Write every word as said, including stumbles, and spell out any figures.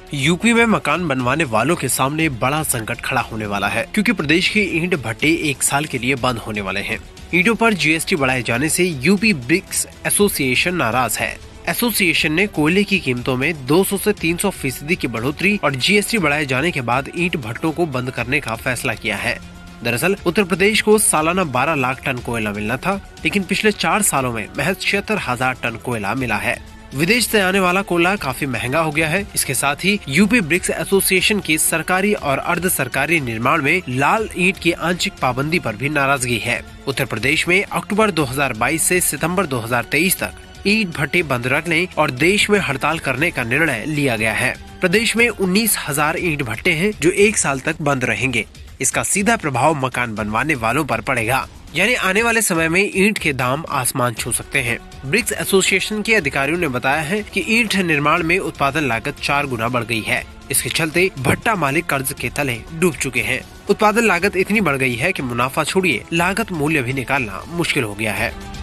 UP में मकान बनवाने वालों के सामने बड़ा संकट खड़ा होने वाला है, क्योंकि प्रदेश के ईंट भट्टे एक साल के लिए बंद होने वाले हैं। ईंटों पर जीएसटी बढ़ाए जाने से यूपी ब्रिक्स एसोसिएशन नाराज है। एसोसिएशन ने कोयले की कीमतों में दो सौ से तीन सौ फीसदी की बढ़ोतरी और जीएसटी बढ़ाए जाने के बाद ईंट भट्टों को बंद करने का फैसला किया है। दरअसल उत्तर प्रदेश को सालाना बारह लाख टन कोयला मिलना था, लेकिन पिछले चार सालों में महज छिहत्तर हजार टन कोयला मिला है। विदेश से आने वाला कोयला काफी महंगा हो गया है। इसके साथ ही यूपी ब्रिक्स एसोसिएशन की सरकारी और अर्ध सरकारी निर्माण में लाल ईंट की आंशिक पाबंदी पर भी नाराजगी है। उत्तर प्रदेश में अक्टूबर दो हज़ार बाईस से सितंबर दो हज़ार तेईस तक ईंट भट्टे बंद रखने और देश में हड़ताल करने का निर्णय लिया गया है। प्रदेश में उन्नीस हजार ईंट भट्टे हैं जो एक साल तक बंद रहेंगे। इसका सीधा प्रभाव मकान बनवाने वालों पर पड़ेगा, यानी आने वाले समय में ईंट के दाम आसमान छू सकते हैं। ब्रिक्स एसोसिएशन के अधिकारियों ने बताया है कि ईंट निर्माण में उत्पादन लागत चार गुना बढ़ गई है। इसके चलते भट्टा मालिक कर्ज के तले डूब चुके हैं। उत्पादन लागत इतनी बढ़ गई है कि मुनाफा छोड़िए लागत मूल्य भी निकालना मुश्किल हो गया है।